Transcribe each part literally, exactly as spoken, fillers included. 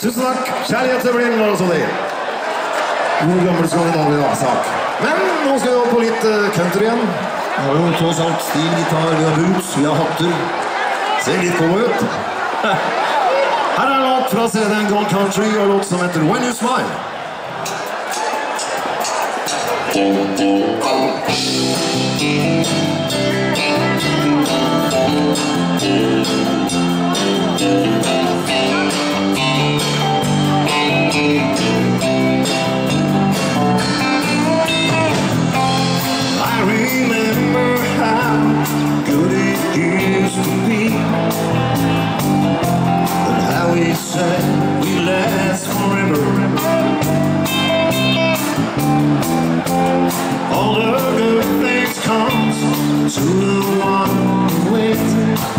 Tusen takk. Kjærlighet til blind også det. God gammel skandinavisk sak. Men nå skal vi over på litt country igjen. Vi har jo tross alt stilgitar, vi har boots, vi har hatter. Ser litt god ut. Her er en låt fra C D-en Gold Country og låt som heter When You Smile. I remember how good it used to be, and how we said we last forever. All the good things comes to the one who waits,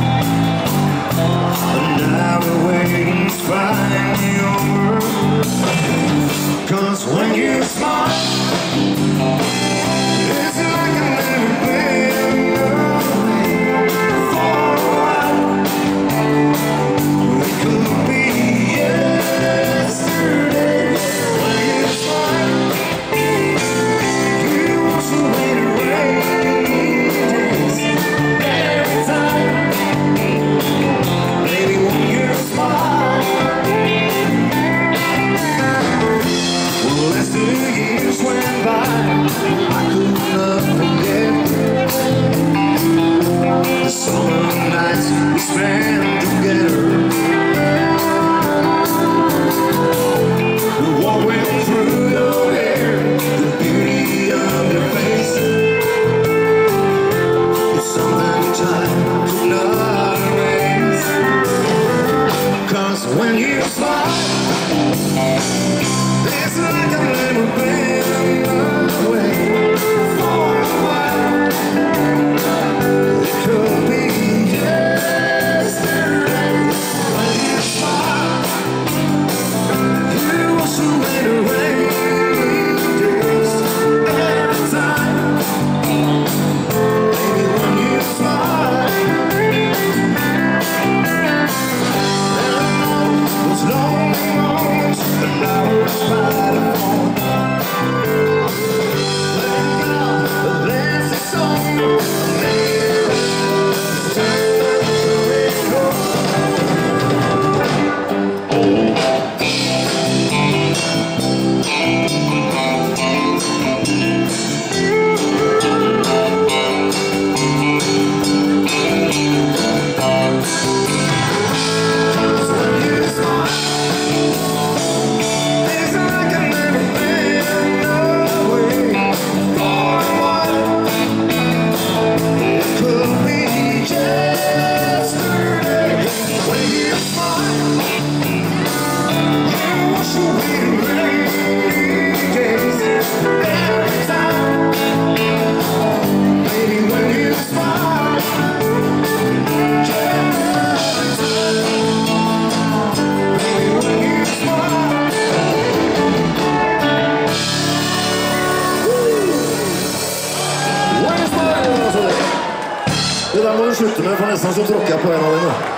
and now the waiting's finally over. 'Cause when you smile, it's like I've never been away for a while. It could be yesterday. When you smile, you wash away the rain days every time. Baby, when you smile, well, as the years went by, I could not forget the summer nights we spent together. The walk went through your hair, the beauty of your face. It's something time could not erase. 'Cause when you smile, it's like I've never been away for a while. It could be yesterday. When you smile, you wash away the rain days every time. Baby, when you smile, and I know those lonely moments, and I was fighting for. Thank God that there's a song that made us turn the radio. Det der må du slutte med, for nesten så tråkker jeg på en av dine.